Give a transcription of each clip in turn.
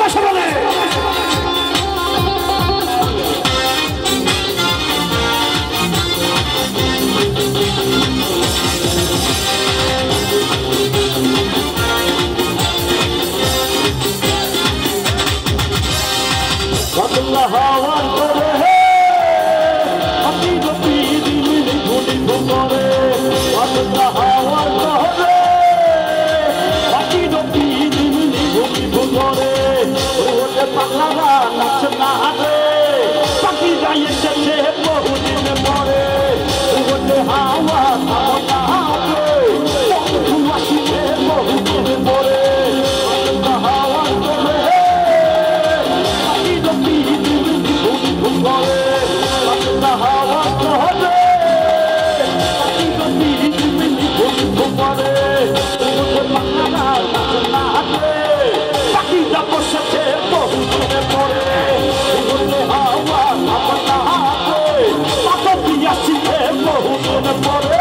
ভালোবাসা বলে হাওয়ার করে আপনি গতি দিলি ঘুরি ঘুরে হাওয়ার করে আপনি গতি দিলি ঘুরি ঘুরে ওরে পাগলা নাচ না হাতে পাখি গায়ে এসেছে বহুদিন পরে ওরে হাওয়া না হাতে বন্ধু আসিছে বহুদিন পরে হাওয়ার করে আপনি গতি ঘরে হাওয়া হবে পাখিটা বসেছে বহুদিনে পরে হাওয়া পাখি আসিছে বহুদিনে পরে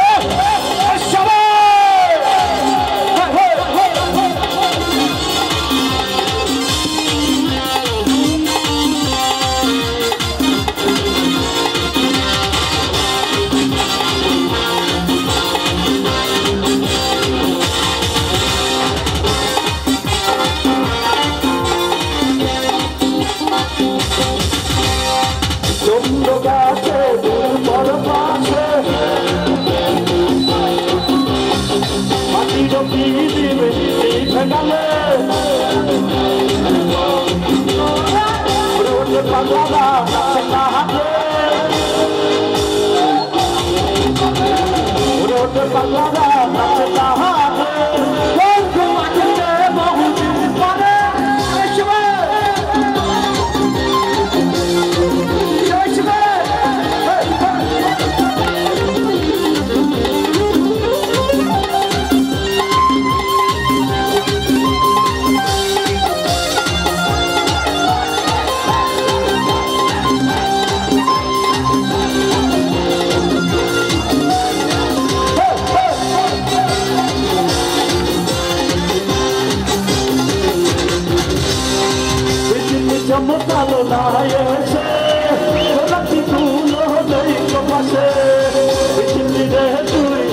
চমকালো না এসে রাতি তুলো নেই কপাশে বিচিনি রে তুই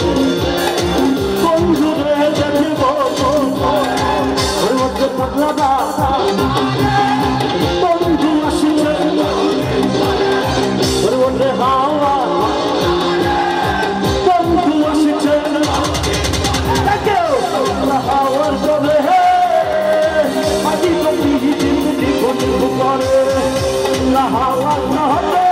বন্ধু রে দেখব ওর মধ্যে পাগলা না বন্ধু আসিছে ওর মধ্যে হাওয়া বন্ধু আসিছে হাওয়ার করে হাওয়া না হবে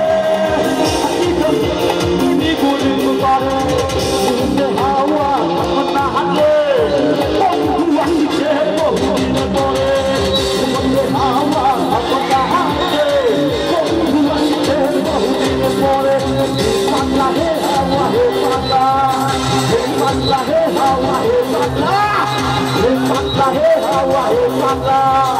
হাওয়া না হাতে বন্ধু আসিছে বহুদিন পরে হাওয়া না হাতে বন্ধু আসিছে বহুদিন পরে পাগলা হে হাওয়া হে পাগলা হে পাগলা হে হাওয়া হে পাগলা হে পাগলা হে হাওয়া হে পাগলা